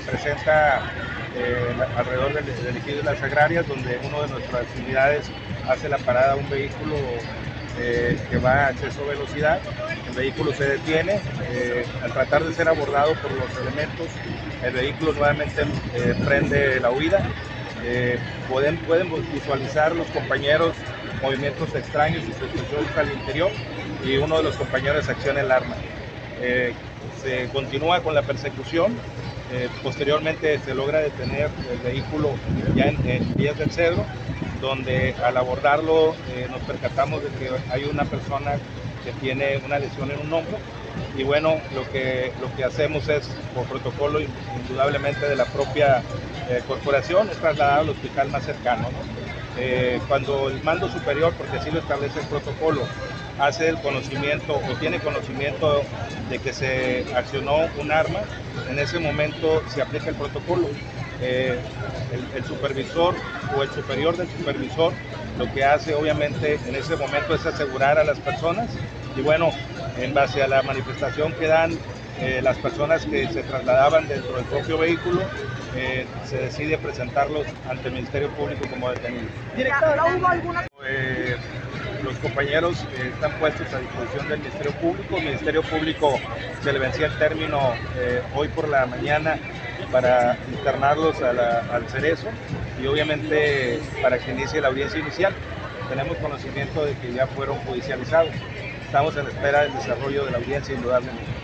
presenta alrededor del ejido de las agrarias, donde uno de nuestras unidades hace la parada a un vehículo que va a exceso de velocidad. El vehículo se detiene, al tratar de ser abordado por los elementos, el vehículo nuevamente prende la huida. Pueden visualizar los compañeros movimientos extraños y sospechosos al interior, y uno de los compañeros acciona el arma. Se continúa con la persecución. Posteriormente se logra detener el vehículo ya en Vías del Cedro, donde al abordarlo nos percatamos de que hay una persona que tiene una lesión en un hombro, y bueno, lo que hacemos es, por protocolo indudablemente de la propia corporación, es trasladar al hospital más cercano, ¿no? Cuando el mando superior, porque así lo establece el protocolo, hace el conocimiento o tiene conocimiento de que se accionó un arma, en ese momento se aplica el protocolo. El supervisor o el superior del supervisor lo que hace obviamente en ese momento es asegurar a las personas, y bueno, en base a la manifestación que dan las personas que se trasladaban dentro del propio vehículo, se decide presentarlos ante el Ministerio Público como detenidos. Director, ¿hubo alguna? Los compañeros están puestos a disposición del Ministerio Público. El Ministerio Público se le vencía el término hoy por la mañana para internarlos al Cerezo, y obviamente para que inicie la audiencia inicial. Tenemos conocimiento de que ya fueron judicializados. Estamos en espera del desarrollo de la audiencia, indudablemente.